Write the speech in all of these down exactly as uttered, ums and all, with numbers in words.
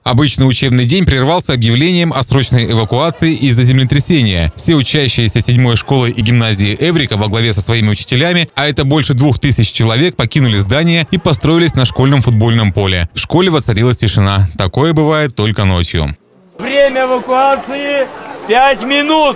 Обычный учебный день прервался объявлением о срочной эвакуации из-за землетрясения. Все учащиеся седьмой школы и гимназии Эврика во главе со своими учителями, а это больше двух тысяч человек, покинули здание и построились на школьном футбольном поле. В школе воцарилась тишина. Такое бывает только ночью. Время эвакуации пять минут.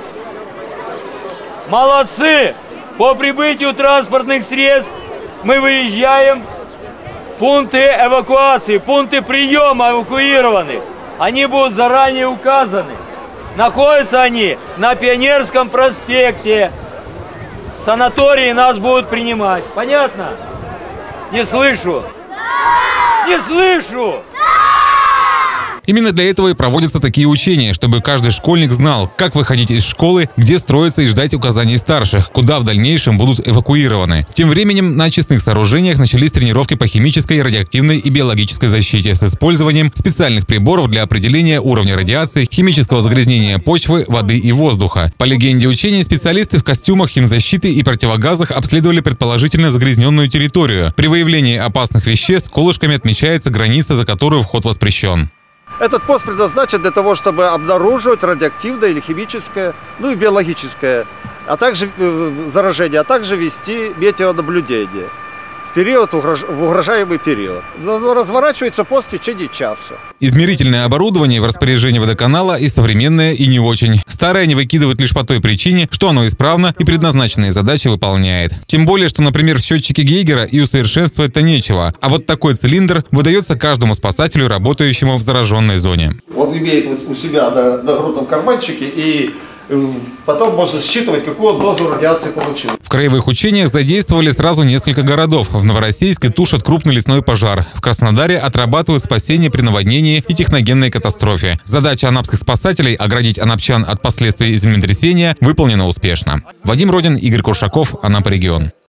Молодцы! По прибытию транспортных средств мы выезжаем. Пункты эвакуации, пункты приема эвакуированных, они будут заранее указаны. Находятся они на Пионерском проспекте. Санатории нас будут принимать. Понятно? Не слышу. Да! Не слышу. Именно для этого и проводятся такие учения, чтобы каждый школьник знал, как выходить из школы, где строиться и ждать указаний старших, куда в дальнейшем будут эвакуированы. Тем временем на очистных сооружениях начались тренировки по химической, радиоактивной и биологической защите с использованием специальных приборов для определения уровня радиации, химического загрязнения почвы, воды и воздуха. По легенде учений, специалисты в костюмах химзащиты и противогазах обследовали предположительно загрязненную территорию. При выявлении опасных веществ колышками отмечается граница, за которую вход воспрещен. Этот пост предназначен для того, чтобы обнаруживать радиоактивное или химическое, ну и биологическое, а также э, заражение, а также вести метеонаблюдение в период, в угрожаемый период. Но разворачивается пост в течение часа. Измерительное оборудование в распоряжении водоканала и современное, и не очень. Старое не выкидывают лишь по той причине, что оно исправно и предназначенные задачи выполняет. Тем более, что, например, в счетчике Гейгера и усовершенствовать-то нечего. А вот такой цилиндр выдается каждому спасателю, работающему в зараженной зоне. Он имеет у себя на, на грудном карманчике, и потом можно считывать, какую дозу радиации получил. В краевых учениях задействовали сразу несколько городов. В Новороссийске тушат крупный лесной пожар. В Краснодаре отрабатывают спасение при наводнении и техногенной катастрофе. Задача анапских спасателей – оградить анапчан от последствий землетрясения – выполнена успешно. Вадим Родин, Игорь Куршаков, Анапа регион.